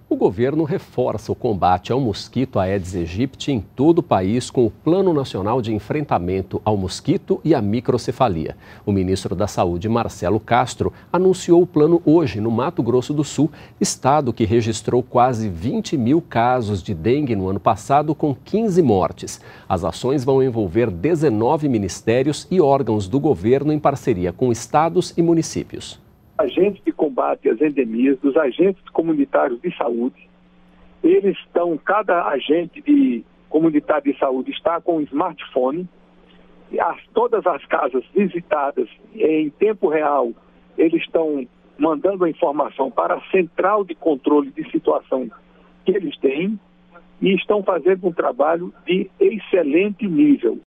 O governo reforça o combate ao mosquito Aedes aegypti em todo o país com o Plano Nacional de Enfrentamento ao Mosquito e à Microcefalia. O ministro da Saúde, Marcelo Castro, anunciou o plano hoje no Mato Grosso do Sul, estado que registrou quase 20 mil casos de dengue no ano passado, com 15 mortes. As ações vão envolver 19 ministérios e órgãos do governo em parceria com estados e municípios. Agentes de combate às endemias, dos agentes comunitários de saúde, cada agente comunitário de saúde está com um smartphone, todas as casas visitadas em tempo real, eles estão mandando a informação para a central de controle de situação que eles têm e estão fazendo um trabalho de excelente nível.